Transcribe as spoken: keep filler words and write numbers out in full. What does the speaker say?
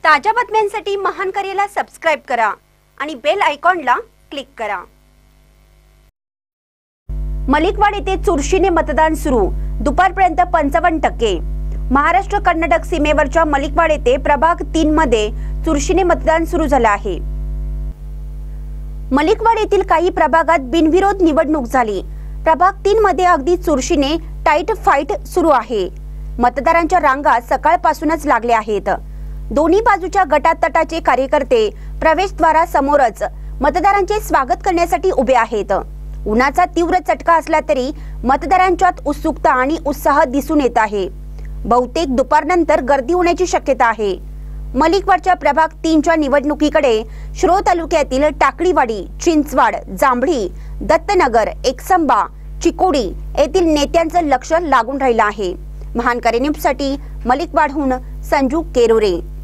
ताज्या बातम्यांसाठी महान करेला सबस्क्राइब करा आणि बेल आयकॉनला क्लिक करा। मलिकवाड येथे चुरशीने मतदान सुरू, दुपारपर्यंत पंचावन्न टक्के। महाराष्ट्र कर्नाटक सीमेवरच्या मलिकवाड येथे प्रभाग तीन मध्ये चुरशीने मतदान सुरू झाले आहे। मलिकवाड येथील काही प्रभागात बिनविरोध निवडणूक झाली। प्रभाग तीन मध्ये अगदी चुरशीने टाइट फाइट सुरू आहे। मतदारांच्या रांगा सकाळपासूनच लागल्या आहेत। दोन्ही बाजूच्या गटातटाचे कार्यकर्ते प्रवेशद्वारासमोरच मतदारांचे स्वागत करण्यासाठी उभे आहेत। उन्हाचा तीव्र चटका असला तरी मतदारांच्यात उत्सुकता आणि उत्साह दिसून येत आहे। बहुतेक दुपारनंतर गर्दी होण्याची शक्यता आहे। मलिकवाडच्या प्रभाग तीन च्या निवडणुकीकडे शिरोळ तालुक्यातील टाकळीवाडी, चिंचवाड, जांभळी, दत्तनगर, एकसंबा, चिकोडी येथील नेत्यांचं लक्ष लागून राहिलं आहे। महान करेन्यूजसाठी मलिकवाडहून संजू केरोरे।